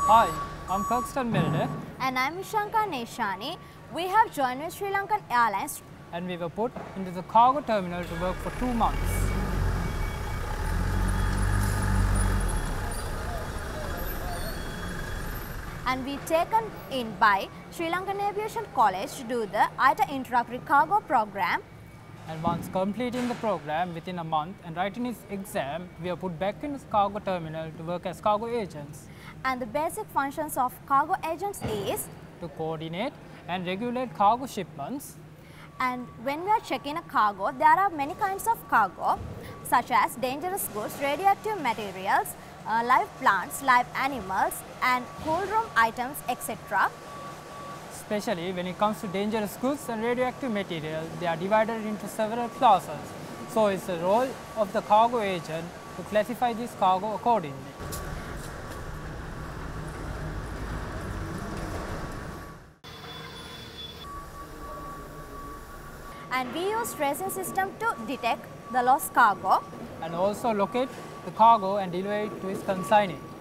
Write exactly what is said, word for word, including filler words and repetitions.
Hi, I'm Kirkston Milde. And I'm Ishanka Neshani. We have joined with Sri Lankan Airlines And we were put into the cargo terminal to work for two months. and we taken in by Sri Lankan Aviation College to do the I T A Introductory Cargo program. And once completing the program within a month and writing his exam, we are put back in the cargo terminal to work as cargo agents. And the basic functions of cargo agents is to coordinate and regulate cargo shipments. And when we are checking a cargo, there are many kinds of cargo such as dangerous goods, radioactive materials, uh, live plants, live animals and cool room items, et cetera. Especially when it comes to dangerous goods and radioactive material, they are divided into several classes. So it's the role of the cargo agent to classify this cargo accordingly. And we use tracing system to detect the lost cargo. And also locate the cargo and deliver it to its consignee.